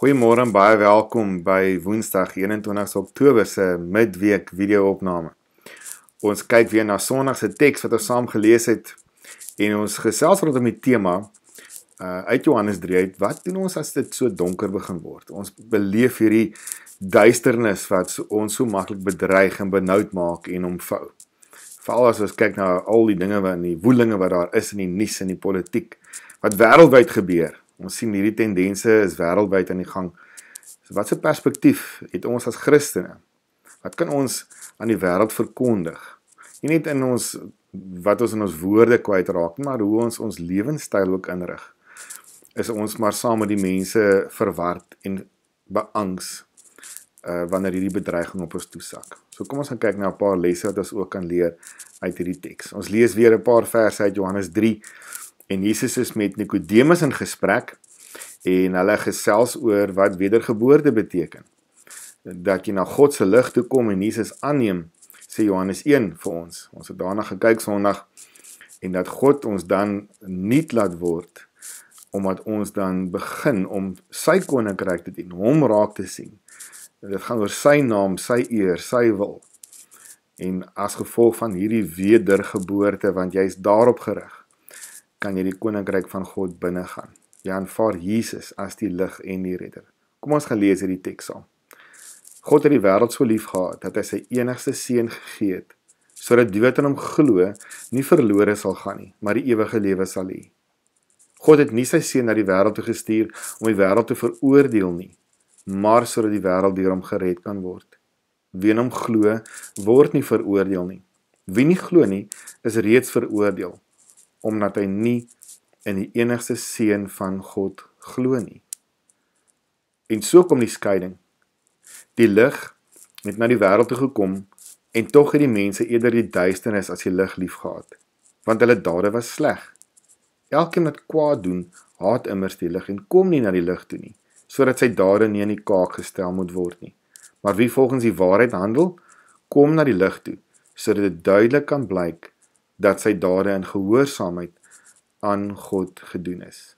Goeiemôre en baie welkom by Woensdag 21 Oktober se midweek video-opname. Ons kyk weer na Sondag se teks wat ons saam gelees het en ons gesels rondom die tema uit Johannes 3 uit. Wat doen ons as dit so donker begin word? Ons beleef hierdie duisternis wat ons so maklik bedreig en benoud maak en omvou. Veral as ons kyk na al die dinge en die woelinge wat daar is in die nuus en die politiek, wat wêreldwyd gebeur. Ons sien hierdie tendense is wêreldwyd aan die gang. So wat 'n perspektief het ons as Christene? Wat kan ons aan die wêreld verkondig? Nie net in wat ons in ons woorde kwytraak, maar hoe ons lewenstyl ook inrig. Is ons maar saam met die mense verward en beangs wanneer hierdie bedreiging op ons toesak. So kom ons gaan kyk na 'n paar lesse wat ons ook kan leer uit hierdie teks. Ons lees weer 'n paar verse uit Johannes 3. En Jesus is met Nikodemus in gesprek en hulle gesels oor wat wedergeboorte beteken. Dat jy na God se lig toe kom en Jesus aanneem, sê Johannes 1 vir ons. Ons het daarna gekyk Sondag en dat God ons dan nuut laat word, omdat ons dan begin om sy koninkryk te dien, hom raak te sien. Dit gaan oor sy naam, sy eer, sy wil. En as gevolg van hierdie wedergeboorte, want jy is daarop gerig, kan jy die koninkryk van God binne gaan. Jy aanvaar Jesus as die lig en die redder. Kom ons gaan lees hierdie teks saam. God het die wêreld so lief gehad, dat hy sy enigste seun gegee het, sodat die wat in hom glo, nie verlore sal gaan nie, maar die ewige lewe sal hê. God het nie sy seun na die wêreld toe gestuur, om die wêreld te veroordeel nie, maar sodat die wêreld deur hom gered kan word. Wie in hom glo, word nie veroordeel nie. Wie nie glo nie, is reeds veroordeel, omdat hy nie in die enigste seun van God glo nie. En so kom die skeiding. Die lig het na die wêreld toe gekom, en tog het die mense eerder die duisternis as die lig lief gehad, want hulle dade was sleg. Elkeen wat kwaad doen, haat immers die lig en kom nie na die lig toe nie, sodat sy dade nie in die kaak gestel moet word nie. Maar wie volgens die waarheid handel, kom na die lig toe, sodat dit duidelik kan blyk dat sy dade in gehoorsaamheid aan God gedoen is.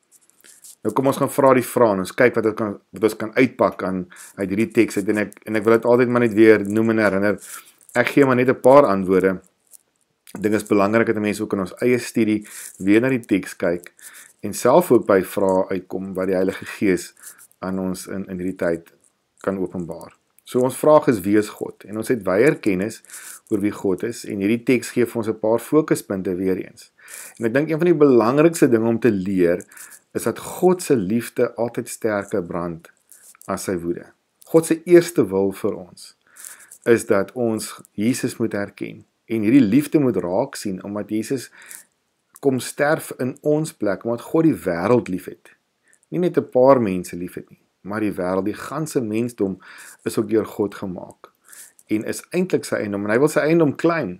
Nou kom ons gaan vra die vraag en ons kyk wat ons kan uitpak uit hierdie teks uit en ek wil dit altyd maar net weer noem en herinner. Ek gee maar net 'n paar antwoorde. Ek dink is belangrik dat mense ook in ons eie studie weer na die teks kyk en self ook by vrae uitkom wat die Heilige Gees aan ons in hierdie tyd kan openbaar. So ons vraag is, wie is God? En ons het wyeer kennis oor wie God is en hierdie teks gee vir ons 'n paar fokuspunte weer eens. En ek dink een van die belangrikste dinge om te leer is dat God se liefde altyd sterker brand as sy woede. God se eerste wil vir ons is dat ons Jesus moet herken en hierdie liefde moet raak sien omdat Jesus kom sterf in ons plek, omdat God die wêreld liefhet. Nie net 'n paar mense liefhet nie, maar die wêreld, die ganse mensdom is ook deur God gemaak en is eintlik sy eiendom en hy wil sy eiendom klein.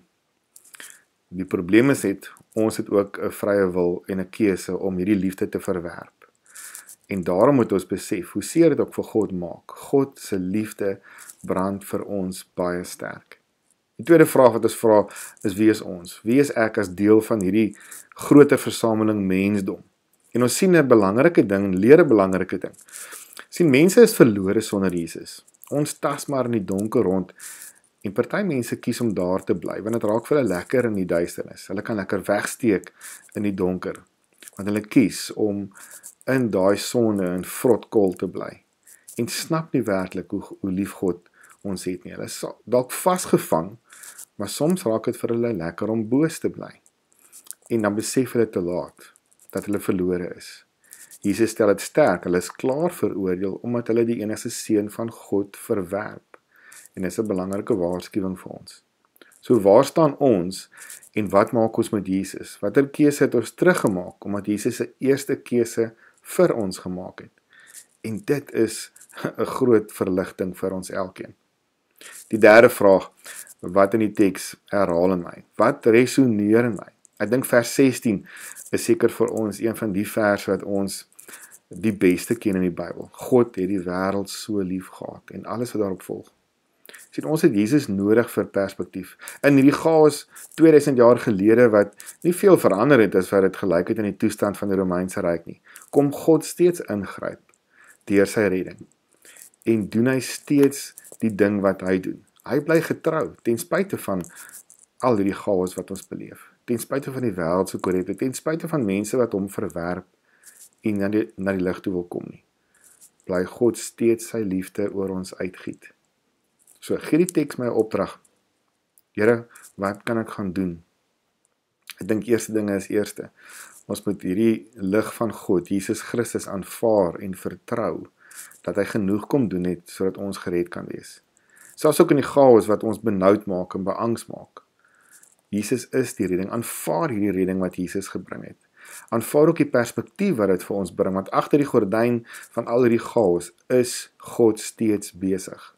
Die probleem is ons het ook 'n vrye wil en 'n keuse om hierdie liefde te verwerp. En daarom moet ons besef, hoe seer dit ook vir God maak. God se liefde brand vir ons baie sterk. Die tweede vraag wat ons vra is, wie is ons? Wie is ek as deel van hierdie groter versameling mensdom? En ons sien 'n belangrike ding, leer 'n belangrike ding. Sien, mense is verlore sonder Jesus. Ons tas maar in die donker rond en party mense kies om daar te bly, want dit raak vir hulle lekker in die duisternis. Hulle kan lekker wegsteek in die donker, want hulle kies om in daai sonde en vrotkol te bly. En snap nie werklik hoe lief God ons het nie. Hulle is dalk vasgevang, maar soms raak dit vir hulle lekker om boos te bly. En dan besef hulle te laat dat hulle verlore is. Jesus stel dit sterk, hulle is klaar veroordeel omdat hulle die enigste seun van God verwerp. En dis 'n belangrike waarskuwing vir ons. So waar staan ons en wat maak ons met Jesus? Watter keuse het ons teruggemaak omdat Jesus se eerste keuse vir ons gemaak het? En dit is 'n groot verligting vir ons elkeen. Die derde vraag, wat in die teks herhaal in my? Wat resoneer in my? Ek dink vers 16 is seker vir ons een van die verse wat ons die beste ken in die Bybel. God het die wêreld so lief gehad en alles wat daarop volg. Sien, ons het Jesus nodig vir perspektief. In hierdie chaos 2000 jaar gelede wat nie veel verander het as wat dit gelyk het in die toestand van die Romeinse Ryk nie, kom God steeds ingryp deur sy redding. En doen hy steeds die ding wat hy doen. Hy bly getrou, ten spyte van al die chaos wat ons beleef. Ten spyte van die wêreld se korrupsie, ten spyte van mense wat hom verwerp en na die lig toe wil kom nie. Bly God steeds sy liefde oor ons uitgiet. So, gee die teks my 'n opdrag. Here, wat kan ek gaan doen? Ek dink eerste ding is ons moet hierdie lig van God, Jesus Christus, aanvaar en vertrou, dat hy genoeg kom doen het, sodat ons gered kan wees. Selfs ook in die chaos wat ons benoud maak en beangs maak. Jesus is die redding, aanvaar hierdie redding wat Jesus gebring het. Aanvaar ook die perspektief wat dit vir ons bring, want agter die gordyn van al hierdie chaos is God steeds besig.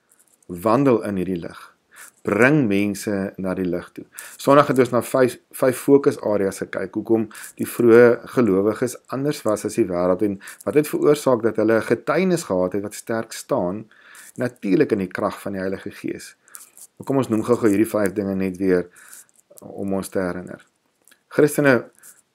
Wandel in hierdie lig. Bring mense na die lig toe. Sondag het ons na 5 fokusareas gekyk, hoekom die vroeë gelowiges anders was as die wêreld en wat het veroorsaak dat hulle 'n getuienis gehad het wat sterk staan, natuurlik in die krag van die Heilige Gees. Kom ons noem gou hierdie 5 dinge net weer om ons te herinner. Christene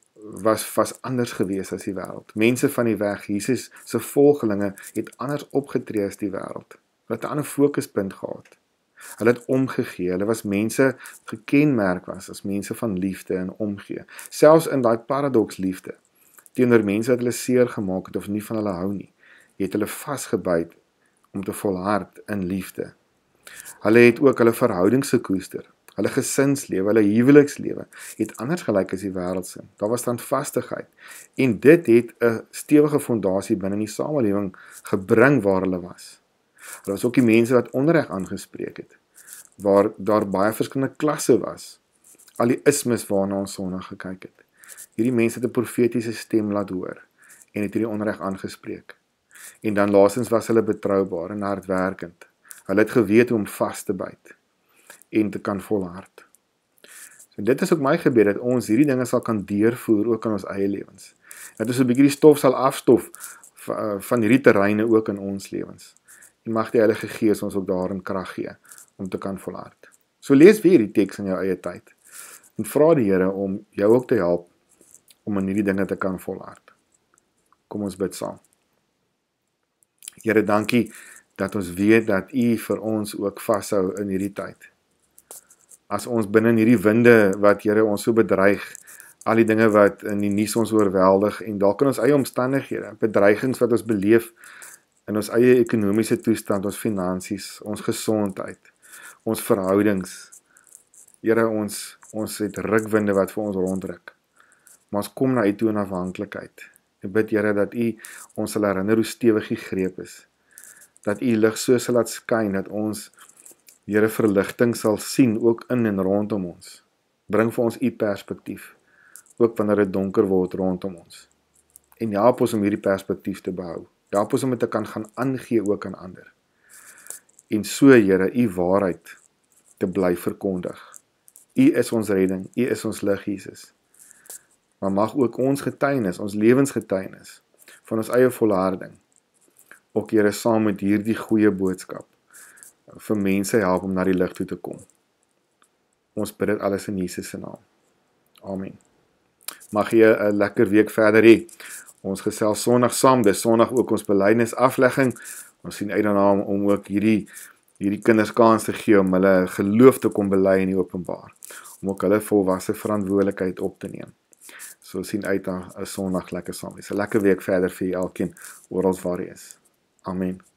was anders gewees as die wêreld. Mense van die weg, Jesus se volgelinge, het anders opgetree as die wêreld. Hulle het 'n ander fokuspunt gehad. Hulle het omgegee, hulle was mense gekenmerk was as mense van liefde en omgee. Selfs in daai paradoks liefde, teenoor mense wat hulle seer gemaak het of nie van hulle hou nie, het hulle vasgebyt om te volhard in liefde. Hulle het ook hulle verhoudings gekoester, hulle gesinslewe, hulle huwelikslewe, het anders gelyk as die wêreldse. Daar was standvastigheid, en dit het 'n stewige fondasie binne die samelewing gebring waar hulle was. Daar was ook die mense wat onreg aangespreek het, waar daar baie verskillende klasse was, al die ismes waarna ons Sondag gekyk het. Hierdie mense het 'n profetiese stem laat hoor, en het hierdie onreg aangespreek. En dan laastens was hulle betroubaar en hardwerkend. Hulle het geweet hoe om vas te byt, en te kan volhard. So dit is ook my gebed, dat ons hierdie dinge sal kan deurvoer, ook in ons eie lewens. Dat ons 'n bietjie die stof sal afstof, van hierdie terreine ook in ons lewens. En mag die Heilige Gees ons ook daarin krag gee, om te kan volhard. So lees weer die teks in jou eie tyd, en vra die Here om jou ook te help, om in hierdie dinge te kan volhard. Kom ons bid saam. Here, dankie, dat ons weet dat U vir ons ook vashou in hierdie tyd. As ons binne hierdie winde wat Here ons so bedreig, al die dinge wat in die nuus ons oorweldig, en dalk in ons eie omstandighede, bedreigings wat ons beleef, in ons eie ekonomiese toestand, ons finansies, ons gesondheid, ons verhoudings. Here, ons het rukwinde wat vir ons rondruk, maar ons kom na U toe in afhanklikheid. Ek bid, Here, dat U ons sal herinner hoe stewig U greep is, dat U lig so sal laat skyn, dat ons, Here, verligting sal sien, ook in en rondom ons. Bring vir ons U perspektief, ook wanneer dit donker word rondom ons. En help ons om hierdie perspektief te behou. Help ons om dit te kan gaan aangee ook aan ander. En so, Here, U waarheid te bly verkondig. U is ons redding, U is ons lig, Jesus. Maar mag ook ons getuienis, ons lewensgetuienis, van ons eie volharding, ook, Here, saam met hierdie goeie boodskap, vir mense help om na die lig toe te kom. Ons bid dit alles in Jesus se naam. Amen. Mag jy 'n lekker week verder hê. Ons gesels Sondag saam, dis Sondag ook ons belydenis aflegging. Ons sien uit daarna om ook hierdie kinders kans te gee om hulle geloof te kom bely in die openbaar, om ook hulle volwasse verantwoordelikheid op te neem. So sien uit na 'n Sondag lekker saam. Dis 'n lekker week verder vir elkeen oral waar jy is. Amen.